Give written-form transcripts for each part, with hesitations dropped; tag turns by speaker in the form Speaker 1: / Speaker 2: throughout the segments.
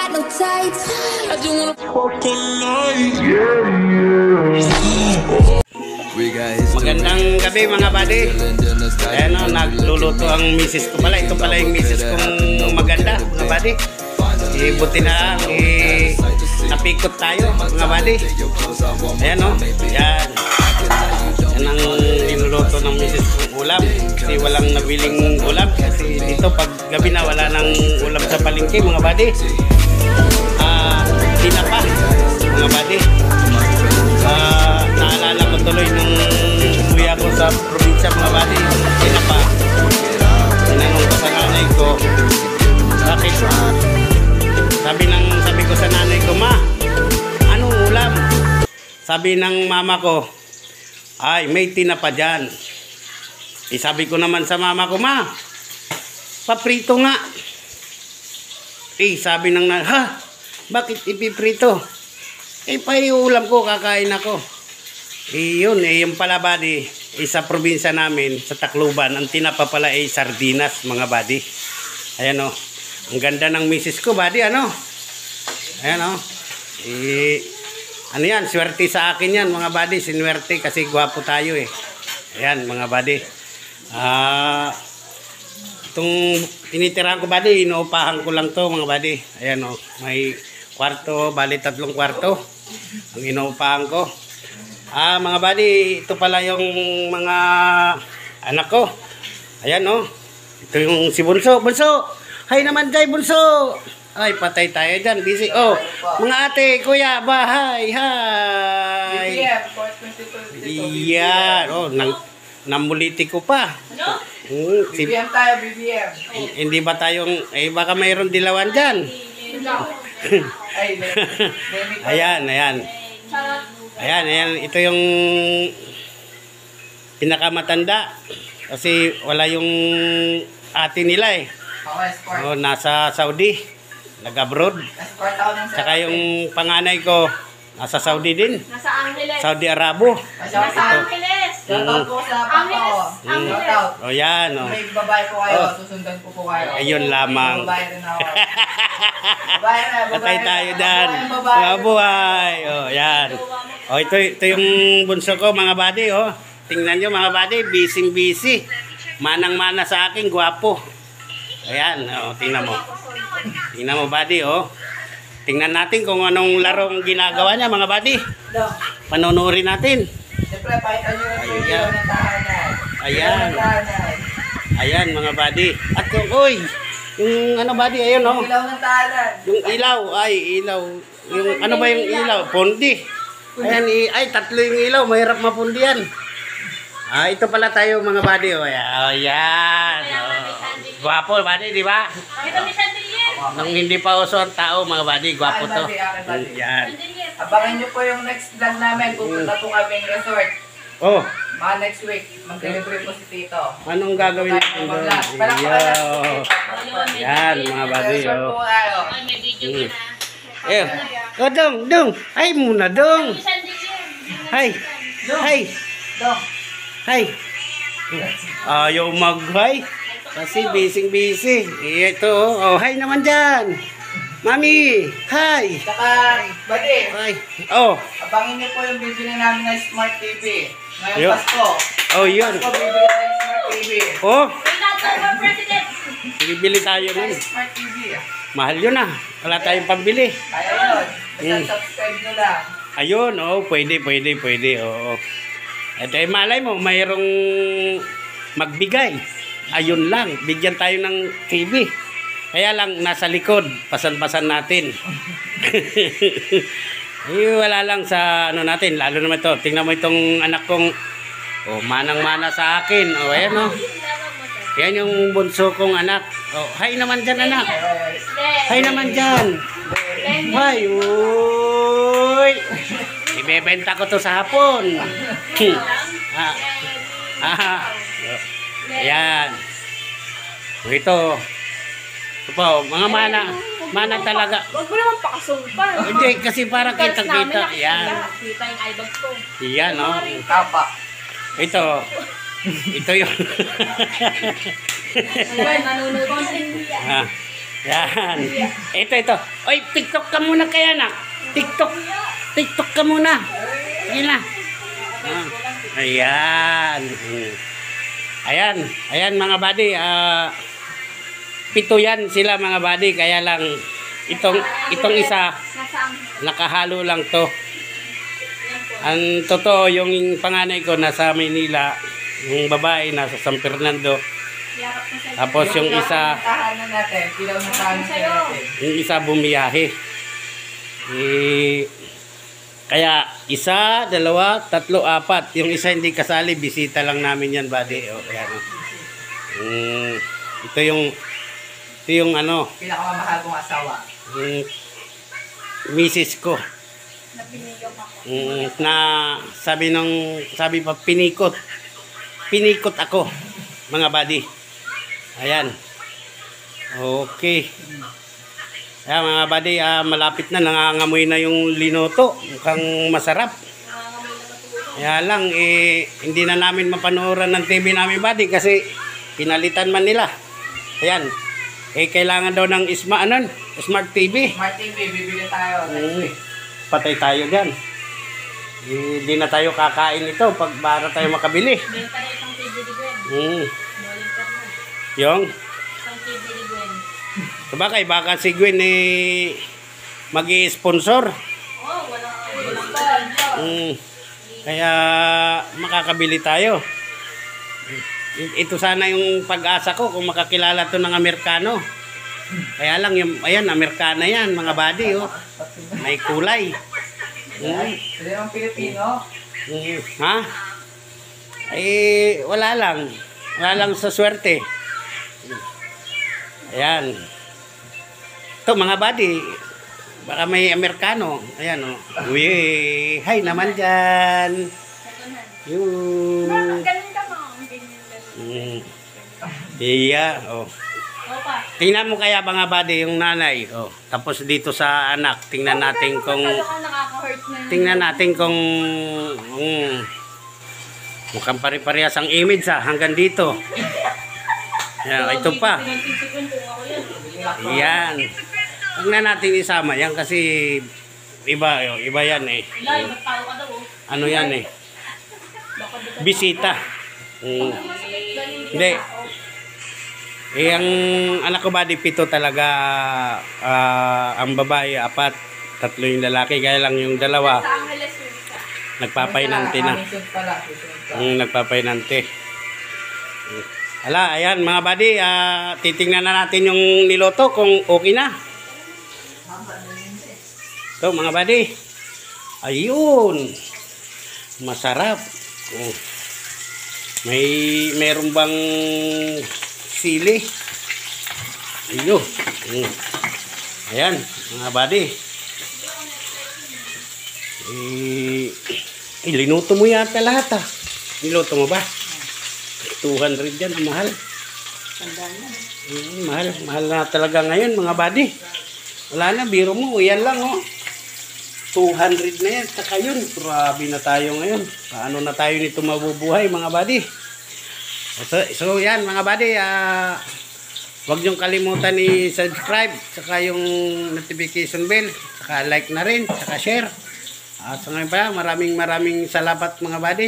Speaker 1: got no tights. I just wanna fuck all night.
Speaker 2: Magandang gabi mga buddy. Ayan o, nagluluto ang misis ko pala. Ito pala yung misis kong maganda mga buddy. Buti na napikot tayo mga buddy. Ayan o, yan. Yan ang niluluto ng misis kong ulam. Kasi walang nabiling ulam. Kasi dito pag gabi na wala nang ulam sa palengke mga buddy. Tinapa mga buddy. Naalala ko tuloy nung umuwi ako sa probinsya mga buddy. Tinapa. Tinanong ko sa nanay ko, bakit? Sabi ko sa nanay ko, ma, anong ulam? Sabi ng mama ko, ay may tinapa dyan. Sabi ko naman sa mama ko, ma, paprito nga. Sabi ng nanay, ha? Bakit ipiprito? Paiulam ko, kakain ako. Yung pala buddy, sa probinsya namin, sa Tacloban, ang tinapa pala ay sardinas mga buddy. Ayan o, ang ganda ng misis ko buddy, ano? Ayan o. Ano yan, swerte sa akin yan mga buddy, sinwerte kasi gwapo tayo eh. Ayan mga buddy. Itong tinitirahan ko buddy, inuupahan ko lang to mga buddy. Ayan o, may kwarto, bali 3 kwarto ang inuupahan ko. Mga buddy, ito pala yung mga anak ko. Ayan o, ito yung si Bunso. Bunso, hay naman dyan Bunso. Ay, patay tayo dyan, busy. Oh, mga ate, kuya, bahay, hi. Iyan, oh, namuliti ko pa.
Speaker 3: BBM tayo, BBM.
Speaker 2: Hindi ba tayong, baka mayroon dilawan dyan. Ayan. Ayan, ito yung pinakamatanda. Kasi wala yung ate nila eh. Oh, nasa Saudi, nag-abroad. Saka yung panganay ko, nasa Saudi din.
Speaker 4: Nasa Angeles.
Speaker 2: Saudi Arabo.
Speaker 4: Nasa Angeles.
Speaker 3: Shoutout po sa papa ko. Shoutout.
Speaker 2: O yan o.
Speaker 3: May babae po kayo, susundan po kayo.
Speaker 2: Ayun lamang.
Speaker 3: Babae rin ako. Babae na,
Speaker 2: Patay tayo dyan. Mga buhay. O yan. O ito yung bunso ko mga buddy o. Tingnan nyo mga buddy, busy. Manang-mana sa akin, gwapo. Ayan, o tingnan mo. Tingnan mo buddy o. Tingnan natin kung anong larong ginagawa niya mga buddy. Panonorin natin.
Speaker 3: Siyempre, pakita nyo yung ilaw ng tahanan.
Speaker 2: Ayan. Ayan mga buddy. At yung, yung ano buddy, ayun o.
Speaker 3: Ilaw ng tahanan.
Speaker 2: Yung ilaw, ilaw. Yung ano ba yung ilaw? Pondi. Ayan, 3 yung ilaw. Mahirap mapundi yan. Ito pala tayo mga buddy. Ayan. Gwapo buddy, di ba? Nang hindi pa uso ang tao mga buddy, gwapo to. Ayan.
Speaker 3: Abangan nyo po yung next vlog namin. Pupunta po kaming resort.
Speaker 2: Oh.
Speaker 3: Mga next week, mag-delivery po si Tito.
Speaker 2: Anong gagawin natin doon? Yan mga buddy. Dong. Ay muna dong. Hi. Ayaw mag-hi. Kasi busy. Ito. Oh, hi naman dyan. Mami, hi.
Speaker 3: Saka, buddy.
Speaker 2: Hi. Oh.
Speaker 3: Abangin niyo po yung bibili namin ng Smart TV. Ngayong
Speaker 2: Yun.
Speaker 3: Pasko.
Speaker 2: Oh, yun.
Speaker 3: Pasko, bibili tayo ng Smart TV.
Speaker 2: Oh. Bibili tayo nun.
Speaker 3: Smart TV.
Speaker 2: Mahal yun ah. Wala tayong pambili.
Speaker 3: Kaya yun. Basta subscribe nyo lang.
Speaker 2: Ayun, pwede. Oo. Ito malay mo, mayroong magbigay. Ayun lang, bigyan tayo ng TV. Kaya lang, nasa likod, pasan-pasan natin. Wala lang sa ano natin, lalo naman ito. Tingnan mo itong anak kong, manang-mana sa akin. Ayan o. Yan yung bunso kong anak. Hi naman dyan anak. Hi naman dyan. Hi, uy. Ibebenta ko to sa hapon. Ayan. Ito po, mga mana talaga.
Speaker 4: Huwag mo naman pakasumpan.
Speaker 2: Hindi, kasi para kitang-kita. Ayan.
Speaker 4: Kita yung eyebag ko.
Speaker 2: Ayan, o.
Speaker 3: Tapa.
Speaker 2: Ito yung...
Speaker 4: Nanonood ko.
Speaker 2: Yan. Ito. Oy, TikTok ka muna kaya anak. TikTok ka muna. Sige na. Ayan. Ayan mga buddy. 7 yan sila mga buddy. Kaya lang itong isa nakahalo lang to. Ang totoo yung panganay ko nasa Manila, yung babae nasa San Fernando. Tapos yung isa
Speaker 3: Tahanan natin. Pilaw na tahanan natin.
Speaker 2: yung isa bumiyahe. Kaya 1, 2, 3, 4. Yung isa hindi kasali, bisita lang namin yan, buddy. O, ayan. Ito yung ano,
Speaker 3: Pinakamamahal kong asawa.
Speaker 2: yung misis ko. Na sabi pa pinikot ako, mga buddy. Ayan. Okay. Ayan mga buddy, malapit na, nangangamoy na yung linoto. Mukhang masarap. Kaya lang, hindi na namin mapanooran ng TV namin, buddy, kasi pinalitan man nila. Ayan. Kailangan daw ng Smart TV.
Speaker 3: Smart TV, bibili tayo next week.
Speaker 2: Patay tayo dyan. Hindi na tayo kakain ito pag para tayo makabili.
Speaker 4: Benta na isang TV ni Gwen. Balikan mo.
Speaker 2: Yung
Speaker 4: Isang TV ni Gwen.
Speaker 2: sabagay, baka si Gwen mag-i-sponsor.
Speaker 4: Walang sponsor.
Speaker 2: Kaya makakabili tayo. Ito sana yung pag-asa ko kung makakilala to ng Amerikano. Kaya lang ayan, Amerikana yan mga buddy, oh. May kulay.
Speaker 3: Sila yung Pilipino.
Speaker 2: Ha? Wala lang sa swerte. Ayan. Ito mga buddy, baka may Amerikano. Ayan, oh. Uy, hi naman dyan. Yun.
Speaker 4: Ganun ka mo.
Speaker 2: Iya, oh.
Speaker 4: Opa.
Speaker 2: Tingnan mo kaya mga buddy yung nanay. Oh. Tapos dito sa anak, tingnan natin kung mukhang pare-parehas ang image hanggang dito. Yan, ito pa. Yan. Huwag na natin isama yan kasi iba yan eh. Ano yan eh? Bisita. Hindi. Ang anak ko buddy, 7 talaga, ang babae 4, 3 yung lalaki, kaya lang yung 2 nagpapainante na. Nagpapainante. Hala, ayan mga buddy, titingnan na natin yung niloto kung okay na. Ito mga buddy. Ayun. Masarap. Meron bang sili? Ayun. Ayan, mga buddy. Linuto mo yata lahat Niluto mo ba? 200 yan, mahal. Mahal na talaga ngayon mga buddy. Wala na, biro mo, yan lang 200 na yan, saka yun. Grabe na tayo ngayon. Paano na tayo nito mabubuhay mga buddy? So yan mga buddy, huwag niyong kalimutan i-subscribe, saka yung notification bell, saka like na rin, saka share. So ngayon pa, maraming salamat mga buddy.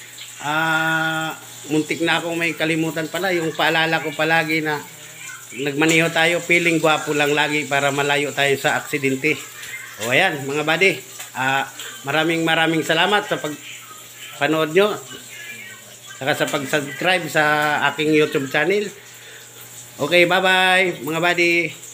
Speaker 2: Muntik na akong may kalimutan pala, yung paalala ko palagi na nagmaniho tayo, feeling gwapo lang lagi para malayo tayo sa aksidente. O ayan mga buddy, maraming salamat sa pagpanood nyo, saka sa pag-subscribe sa aking YouTube channel. Okay, bye-bye mga buddy.